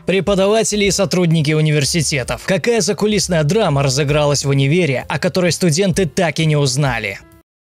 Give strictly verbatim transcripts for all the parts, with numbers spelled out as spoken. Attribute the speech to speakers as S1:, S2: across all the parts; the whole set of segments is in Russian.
S1: Преподаватели и сотрудники университетов. Какая закулисная драма разыгралась в универе, о которой студенты так и не узнали?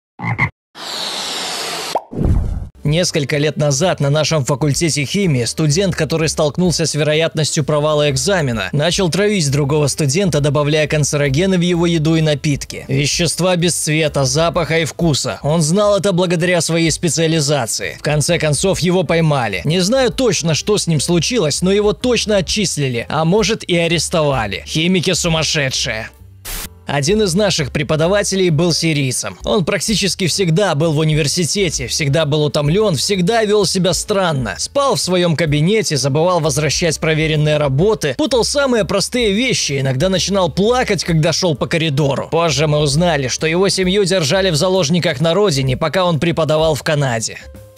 S1: Несколько лет назад на нашем факультете химии студент, который столкнулся с вероятностью провала экзамена, начал травить другого студента, добавляя канцерогены в его еду и напитки. Вещества без цвета, запаха и вкуса. Он знал это благодаря своей специализации. В конце концов его поймали. Не знаю точно, что с ним случилось, но его точно отчислили, а может и арестовали. Химики сумасшедшие. Один из наших преподавателей был сирийцем. Он практически всегда был в университете, всегда был утомлен, всегда вел себя странно. Спал в своем кабинете, забывал возвращать проверенные работы, путал самые простые вещи, иногда начинал плакать, когда шел по коридору. Позже мы узнали, что его семью держали в заложниках на родине, пока он преподавал в Канаде.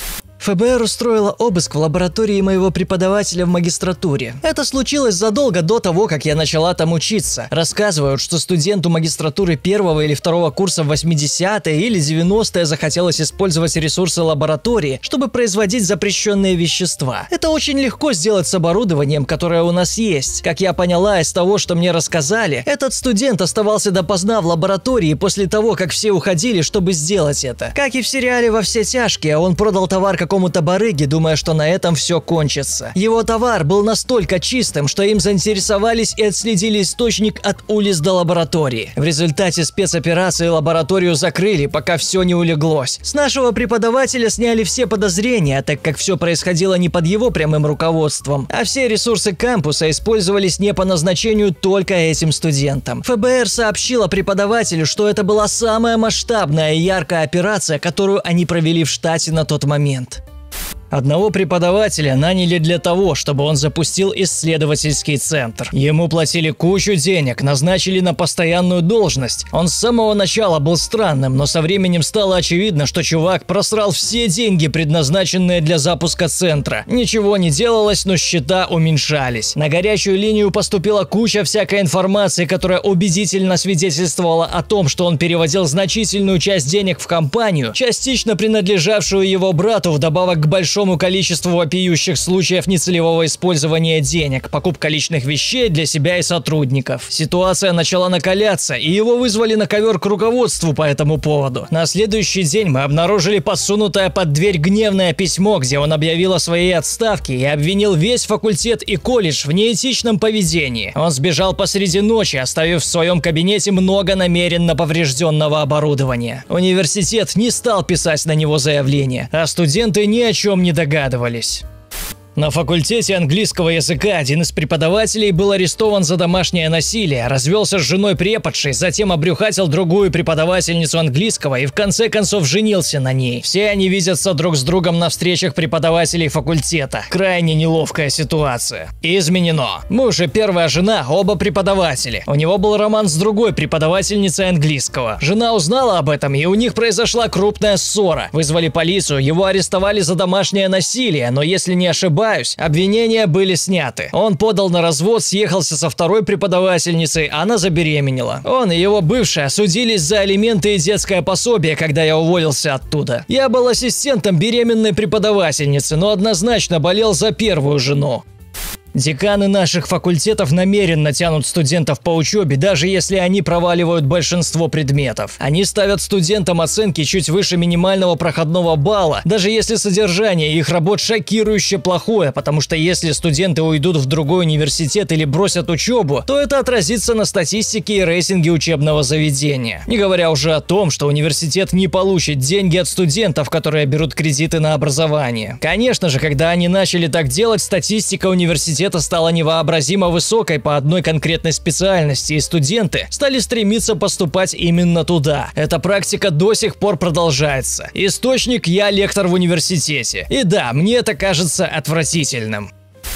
S2: эф бэ эр устроила обыск в лаборатории моего преподавателя в магистратуре. Это случилось задолго до того, как я начала там учиться. Рассказывают, что студенту магистратуры первого или второго курса в восьмидесятые или девяностые захотелось использовать ресурсы лаборатории, чтобы производить запрещенные вещества. Это очень легко сделать с оборудованием, которое у нас есть. Как я поняла из того, что мне рассказали, этот студент оставался допоздна в лаборатории после того, как все уходили, чтобы сделать это. Как и в сериале «Во все тяжкие», он продал товар как какому-то барыге, думая, что на этом все кончится. Его товар был настолько чистым, что им заинтересовались и отследили источник от улиц до лаборатории. В результате спецоперации лабораторию закрыли, пока все не улеглось. С нашего преподавателя сняли все подозрения, так как все происходило не под его прямым руководством, а все ресурсы кампуса использовались не по назначению только этим студентам. эф бэ эр сообщила преподавателю, что это была самая масштабная и яркая операция, которую они провели в штате на тот момент.
S1: Одного преподавателя наняли для того, чтобы он запустил исследовательский центр. Ему платили кучу денег, назначили на постоянную должность. Он с самого начала был странным, но со временем стало очевидно, что чувак просрал все деньги, предназначенные для запуска центра. Ничего не делалось, но счета уменьшались. На горячую линию поступила куча всякой информации, которая убедительно свидетельствовала о том, что он переводил значительную часть денег в компанию, частично принадлежавшую его брату, вдобавок к большому количеству вопиющих случаев нецелевого использования денег, покупка личных вещей для себя и сотрудников. Ситуация начала накаляться, и его вызвали на ковер к руководству по этому поводу. На следующий день мы обнаружили подсунутое под дверь гневное письмо, где он объявил о своей отставке и обвинил весь факультет и колледж в неэтичном поведении. Он сбежал посреди ночи, оставив в своем кабинете много намеренно поврежденного оборудования. Университет не стал писать на него заявление, а студенты ни о чем не догадывались. На факультете английского языка один из преподавателей был арестован за домашнее насилие, развелся с женой преподшей, затем обрюхатил другую преподавательницу английского и в конце концов женился на ней. Все они видятся друг с другом на встречах преподавателей факультета. Крайне неловкая ситуация. Изменено. Муж и первая жена оба преподаватели. У него был роман с другой преподавательницей английского. Жена узнала об этом, и у них произошла крупная ссора. Вызвали полицию, его арестовали за домашнее насилие, но если не ошибаюсь, обвинения были сняты. Он подал на развод, съехался со второй преподавательницей, она забеременела. Он и его бывшая судились за алименты и детское пособие, когда я уволился оттуда. Я был ассистентом беременной преподавательницы, но однозначно болел за первую жену. Деканы наших факультетов намеренно тянут студентов по учебе, даже если они проваливают большинство предметов. Они ставят студентам оценки чуть выше минимального проходного балла, даже если содержание их работ шокирующе плохое, потому что если студенты уйдут в другой университет или бросят учебу, то это отразится на статистике и рейтинге учебного заведения. Не говоря уже о том, что университет не получит деньги от студентов, которые берут кредиты на образование. Конечно же, когда они начали так делать, статистика университета стала невообразимо высокой по одной конкретной специальности, и студенты стали стремиться поступать именно туда. Эта практика до сих пор продолжается. Источник: я лектор в университете. И да, мне это кажется отвратительным.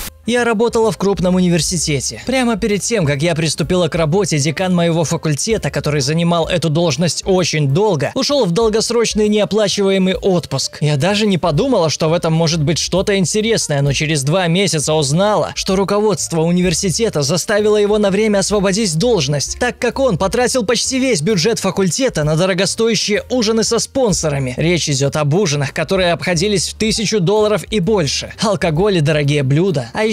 S2: Я работала в крупном университете. Прямо перед тем, как я приступила к работе, декан моего факультета, который занимал эту должность очень долго, ушел в долгосрочный неоплачиваемый отпуск. Я даже не подумала, что в этом может быть что-то интересное, но через два месяца узнала, что руководство университета заставило его на время освободить должность, так как он потратил почти весь бюджет факультета на дорогостоящие ужины со спонсорами. Речь идет об ужинах, которые обходились в тысячу долларов и больше, алкоголь и дорогие блюда, а еще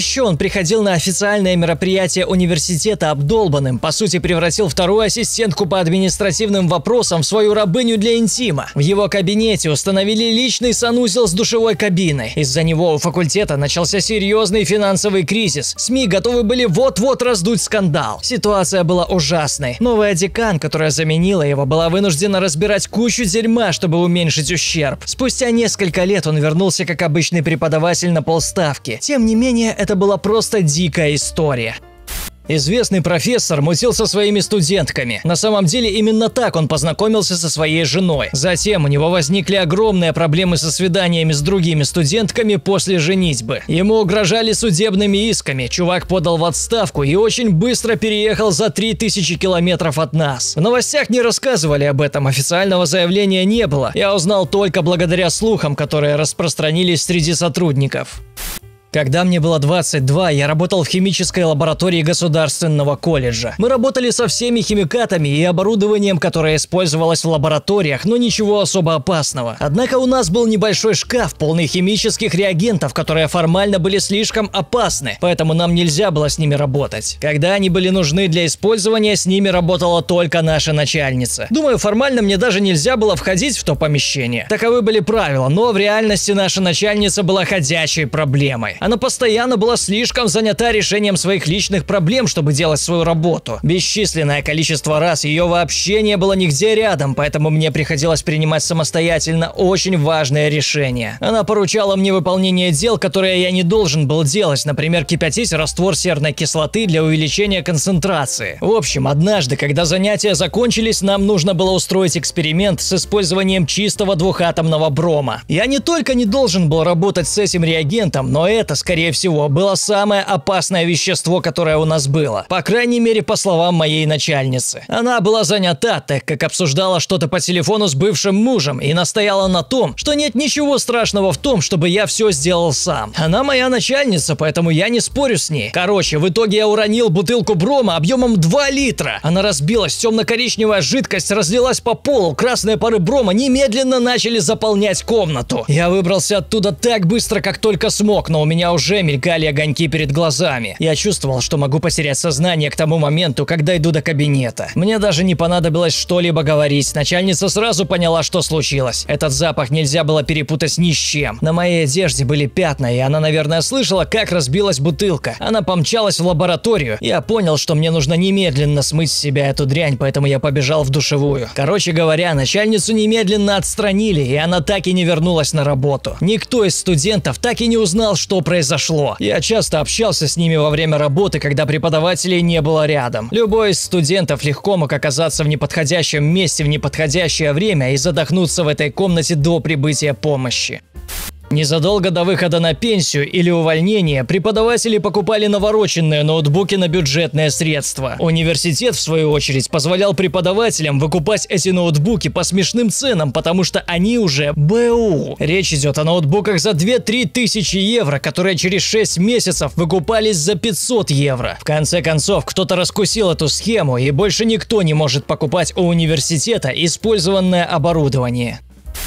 S2: еще он приходил на официальное мероприятие университета обдолбанным, по сути превратил вторую ассистентку по административным вопросам в свою рабыню для интима. В его кабинете установили личный санузел с душевой кабиной. Из-за него у факультета начался серьезный финансовый кризис. СМИ готовы были вот-вот раздуть скандал. Ситуация была ужасной. Новая декан, которая заменила его, была вынуждена разбирать кучу дерьма, чтобы уменьшить ущерб. Спустя несколько лет он вернулся как обычный преподаватель на полставки. Тем не менее, это была просто дикая история. Известный профессор мутил со своими студентками. На самом деле именно так он познакомился со своей женой. Затем у него возникли огромные проблемы со свиданиями с другими студентками после женитьбы. Ему угрожали судебными исками, чувак подал в отставку и очень быстро переехал за три тысячи километров от нас. В новостях не рассказывали об этом, официального заявления не было. Я узнал только благодаря слухам, которые распространились среди сотрудников. Когда мне было двадцать два, я работал в химической лаборатории Государственного колледжа. Мы работали со всеми химикатами и оборудованием, которое использовалось в лабораториях, но ничего особо опасного. Однако у нас был небольшой шкаф, полный химических реагентов, которые формально были слишком опасны, поэтому нам нельзя было с ними работать. Когда они были нужны для использования, с ними работала только наша начальница. Думаю, формально мне даже нельзя было входить в то помещение. Таковы были правила, но в реальности наша начальница была ходячей проблемой. Она постоянно была слишком занята решением своих личных проблем, чтобы делать свою работу. Бесчисленное количество раз ее вообще не было нигде рядом, поэтому мне приходилось принимать самостоятельно очень важные решения. Она поручала мне выполнение дел, которые я не должен был делать, например, кипятить раствор серной кислоты для увеличения концентрации. В общем, однажды, когда занятия закончились, нам нужно было устроить эксперимент с использованием чистого двухатомного брома. Я не только не должен был работать с этим реагентом, но это, скорее всего, было самое опасное вещество, которое у нас было. По крайней мере, по словам моей начальницы. Она была занята, так как обсуждала что-то по телефону с бывшим мужем и настояла на том, что нет ничего страшного в том, чтобы я все сделал сам. Она моя начальница, поэтому я не спорю с ней. Короче, в итоге я уронил бутылку брома объемом два литра. Она разбилась, темно-коричневая жидкость разлилась по полу, красные пары брома немедленно начали заполнять комнату. Я выбрался оттуда так быстро, как только смог, но у меня уже мелькали огоньки перед глазами. Я чувствовал, что могу потерять сознание к тому моменту, когда иду до кабинета. Мне даже не понадобилось что-либо говорить. Начальница сразу поняла, что случилось. Этот запах нельзя было перепутать ни с чем. На моей одежде были пятна, и она, наверное, слышала, как разбилась бутылка. Она помчалась в лабораторию. Я понял, что мне нужно немедленно смыть с себя эту дрянь, поэтому я побежал в душевую. Короче говоря, начальницу немедленно отстранили, и она так и не вернулась на работу. Никто из студентов так и не узнал, что произошло. произошло. Я часто общался с ними во время работы, когда преподавателей не было рядом. Любой из студентов легко мог оказаться в неподходящем месте в неподходящее время и задохнуться в этой комнате до прибытия помощи. Незадолго до выхода на пенсию или увольнения преподаватели покупали навороченные ноутбуки на бюджетные средства. Университет, в свою очередь, позволял преподавателям выкупать эти ноутбуки по смешным ценам, потому что они уже БУ. Речь идет о ноутбуках за две-три тысячи евро, которые через шесть месяцев выкупались за пятьсот евро. В конце концов, кто-то раскусил эту схему, и больше никто не может покупать у университета использованное оборудование.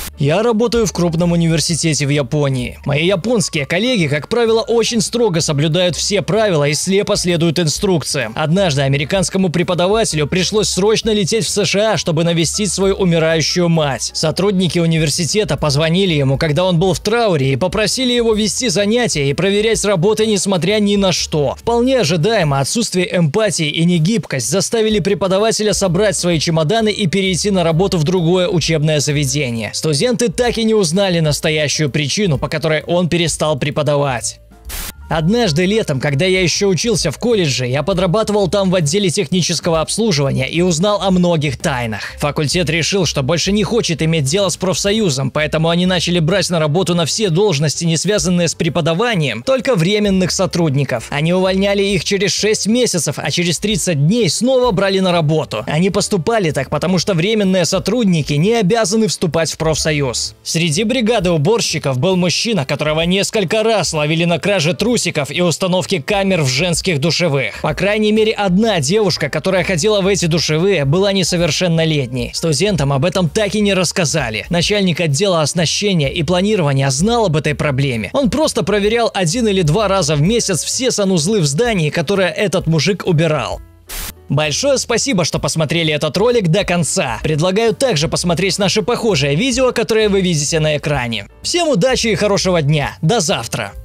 S2: Я работаю в крупном университете в Японии. Мои японские коллеги, как правило, очень строго соблюдают все правила и слепо следуют инструкциям. Однажды американскому преподавателю пришлось срочно лететь в США, чтобы навестить свою умирающую мать. Сотрудники университета позвонили ему, когда он был в трауре, и попросили его вести занятия и проверять работы, несмотря ни на что. Вполне ожидаемо отсутствие эмпатии и негибкость заставили преподавателя собрать свои чемоданы и перейти на работу в другое учебное заведение. Студенты так и не узнали настоящую причину, по которой он перестал преподавать. Однажды летом, когда я еще учился в колледже, я подрабатывал там в отделе технического обслуживания и узнал о многих тайнах. Факультет решил, что больше не хочет иметь дело с профсоюзом, поэтому они начали брать на работу на все должности, не связанные с преподаванием, только временных сотрудников. Они увольняли их через шесть месяцев, а через тридцать дней снова брали на работу. Они поступали так, потому что временные сотрудники не обязаны вступать в профсоюз. Среди бригады уборщиков был мужчина, которого несколько раз ловили на краже трубки
S1: трусиков и установки камер в женских душевых. По крайней мере, одна девушка, которая ходила в эти душевые, была несовершеннолетней. Студентам об этом так и не рассказали. Начальник отдела оснащения и планирования знал об этой проблеме. Он просто проверял один или два раза в месяц все санузлы в здании, которые этот мужик убирал. Большое спасибо, что посмотрели этот ролик до конца. Предлагаю также посмотреть наши похожие видео, которые вы видите на экране. Всем удачи и хорошего дня. До завтра.